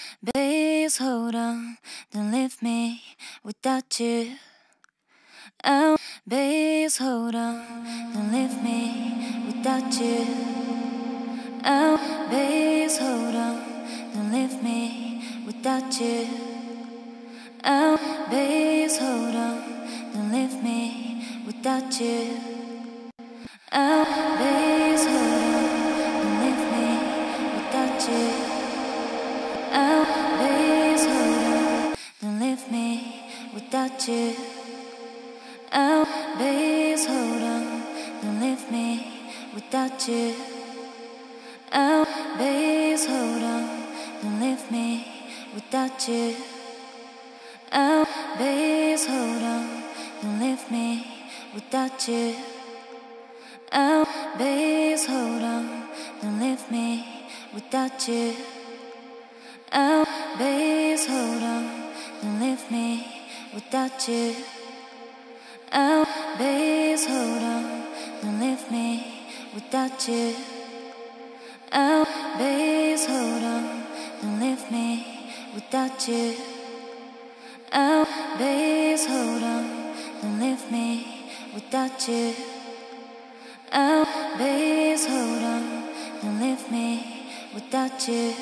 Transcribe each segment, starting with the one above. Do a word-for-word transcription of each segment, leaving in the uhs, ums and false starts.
Please hold on, don't leave me without you. Oh, please hold on, don't leave me without you. Oh, please hold on, don't leave me without you. Oh, please hold on, don't leave me without you. Oh, please hold on, don't leave me without you. Oh, please hold on, don't leave me without you. Oh, please hold on, don't leave me without you. Oh, please hold on, don't leave me without you. Oh, please hold on, don't leave me without you. Oh, please hold on, don't leave me without you. Oh, please hold on, don't leave me without you. Oh, please hold on, don't leave me without you. Oh, please hold on, don't leave me without you. Oh, please hold on, don't leave me without you. Oh, please hold on, don't leave me without you.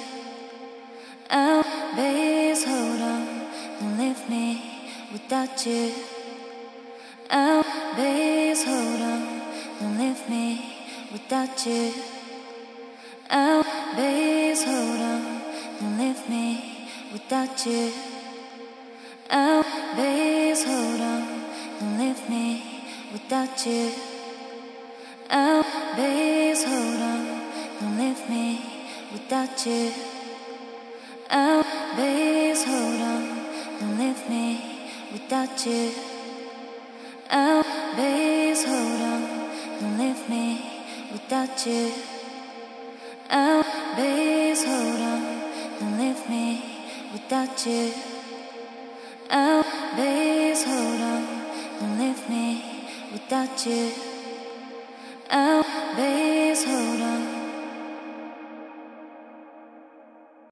Oh, please hold on, don't leave me without you. Oh, please hold on, don't leave me without you. Oh, please hold on, don't leave me without you. Oh, please hold on, don't leave me without you. Oh, please hold on, don't leave me without you. Oh, please hold on, don't leave me without you. Oh, please hold on, don't leave me without you. Oh, please hold on, don't leave me without you. Oh, please hold on, don't leave me without you. Oh, please